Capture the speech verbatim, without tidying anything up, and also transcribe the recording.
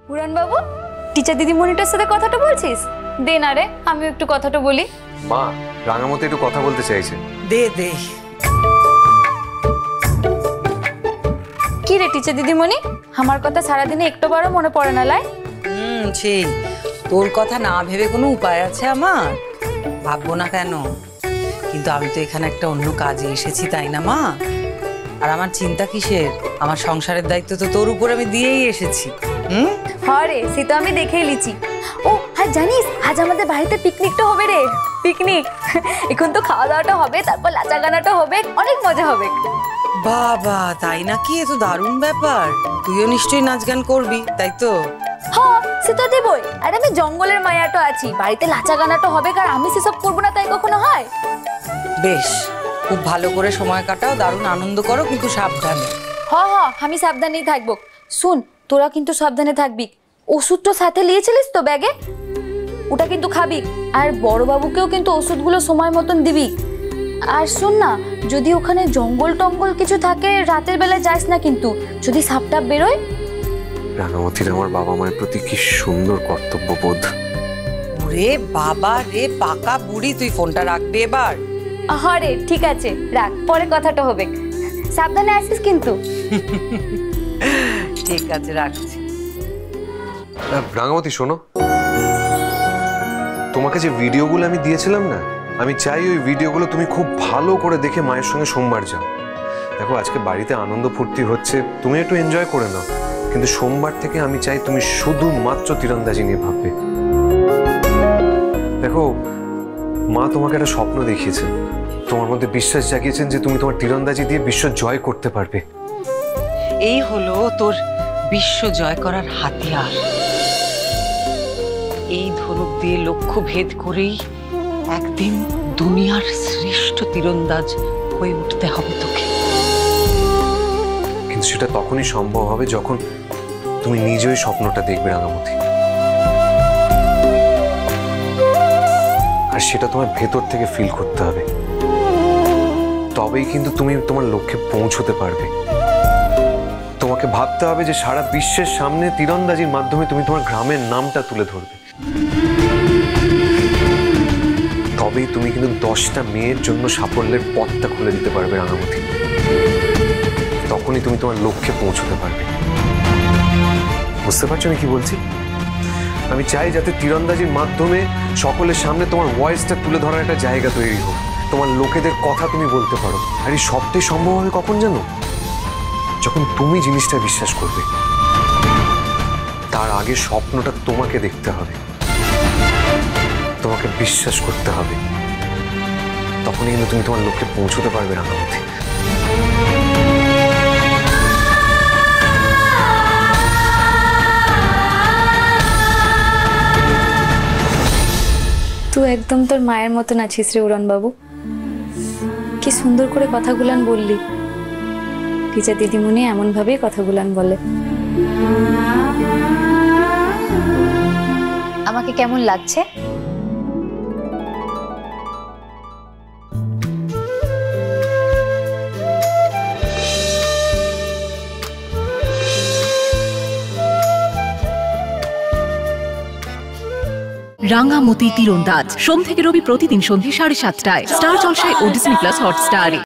উড়ান বাবু, teacher দিদিমণিটার সাথে কথাটা বলছিস? দে না রে, আমি একটু কথাটা বলি। মা, রাঙামতি একটু কথা বলতে চাইছে। দে দে। কি রে টিচার দিদিমণি, আমার কথা সারাদিনে একটুবারও মনে পড়ে না লাই? হুম, সেই তোর কথা না ভেবে কোনো উপায় আছে আমার? ভাববো না কেন? কিন্তু আমি তো এখানে একটা অন্য কাজে এসেছি, তাই না মা? আর আমার চিন্তা কিসের? আমার সংসারের দায়িত্ব তো তোর উপর আমি দিয়েই এসেছি। হুম, হ্যাঁ রে, সে তো আমি দেখেই লিছি। ও হ্যাঁ, জানিস আজ আমাদের বাড়িতে পিকনিকটা হবে রে। পিকনিক এখন তো খাওয়া দাওয়াটা হবে, তারপর লাচা গানাটা হবে, অনেক মজা হবে। বাবা তাই নাকি? এ তো দারুণ ব্যাপার। তুইও নিশ্চয়ই নাচ গান করবি, তাই তো? হ্যাঁ, সে তো দেবই। আর আমি জঙ্গলের মায়াটা আছি, বাড়িতে লাচা গানাটা হবে, আর আমি সেসব করবো না তাই কখনো হয়? বেশ, খুব ভালো করে সময় কাটাও, দারুণ আনন্দ করো, কিন্তু সাবধানে। হ্যাঁ হ্যাঁ, আমি সাবধানেই থাকবো। শুন, তোরা কিন্তু সাবধানে থাকবি। ওষুধটা সাথে নিয়েছিলিস তো ব্যাগে? ওটা কিন্তু খাবি। আর বড়বাবুকেও কিন্তু ওষুধগুলো সময় মতন দিবি। আর শোন না, যদি ওখানে জঙ্গল টঙ্গল কিছু থাকে রাতের বেলায় যাস না কিন্তু, যদি সাপটাপ বেরোয়। রাঙামতির আমার বাবা মায়ের প্রতি কি সুন্দর কর্তব্যবোধ। ওরে বাবা রে, পাকা বুড়ি, তুই ফোনটা রাখবি এবার। আরে ঠিক আছে, রাখ, পরে কথাটা হবে। সাবধানে আসিস কিন্তু। ঠিক আছে, রাখছি। রাঙামতি শোনো, তোমাকে যে ভিডিওগুলো আমি দিয়েছিলাম না, আমি চাই ওই ভিডিওগুলো তুমি খুব ভালো করে দেখে মায়ের সঙ্গে সোমবার যাও। দেখো, আজকে বাড়িতে আনন্দ ফুর্তি হচ্ছে, তুমি একটু এনজয় করে নাও, কিন্তু সোমবার থেকে আমি চাই তুমি শুধুমাত্র তীরন্দাজি নিয়ে ভাববে। দেখো, মা তোমাকে একটা স্বপ্ন দেখিয়েছেন, তোমার মধ্যে বিশ্বাস জাগিয়েছেন যে তুমি তোমার তীরন্দাজি দিয়ে বিশ্ব জয় করতে পারবে। এই হলো তোর বিশ্ব জয় করার হাতিয়ার। এই ধনুক দিয়ে লক্ষ্য ভেদ করেই একদিন দুনিয়ার শ্রেষ্ঠ তীরন্দাজ হয়ে উঠতে হবে তোকে। কিন্তু সেটা তখনই সম্ভব হবে যখন তুমি নিজেই স্বপ্নটা দেখবে রাঙামতি। আর সেটা তোমার ভেতর থেকে ফিল করতে হবে, তবেই কিন্তু তুমি তোমার লক্ষ্যে পৌঁছতে পারবে। তোমাকে ভাবতে হবে যে সারা বিশ্বের সামনে তীরন্দাজির মাধ্যমে তুমি তোমার গ্রামের নামটা তুলে ধরবে। তবেই তুমি কিন্তু দশটা মেয়ের জন্য সাফল্যের পথটা খুলে দিতে পারবে রাঙামতি। তখনই তুমি তোমার লক্ষ্যে পৌঁছতে পারবে। বুঝতে পারছো আমি কি বলছি? আমি চাই যাতে তীরন্দাজির মাধ্যমে সকলের সামনে তোমার ভয়েসটা তুলে ধরার একটা জায়গা তৈরি হোক, তোমার লোকেদের কথা তুমি বলতে পারো। আর এই সবটাই সম্ভব হবে কখন জানো? যখন তুমি জিনিসটা বিশ্বাস করবে। তার আগে স্বপ্নটা তোমাকে দেখতে হবে, তোমাকে বিশ্বাস করতে হবে, তখনই কিন্তু তুমি তোমার লক্ষ্যে পৌঁছতে পারবে রাঙামতি। তুই একদম তোর মায়ের মতন আছিস রে উড়ান বাবু। কি সুন্দর করে কথাগুলান বললি। টিচার দিদিমণি এমন ভাবেই কথাগুলান বলে। আমাকে কেমন লাগছে? রাঙামতি তীরন্দাজ সোম থেকে রবি প্রতিদিন সন্ধ্যে সাড়ে সাতটায় স্টার জলসায় ও ডিজনি প্লাস হটস্টারে।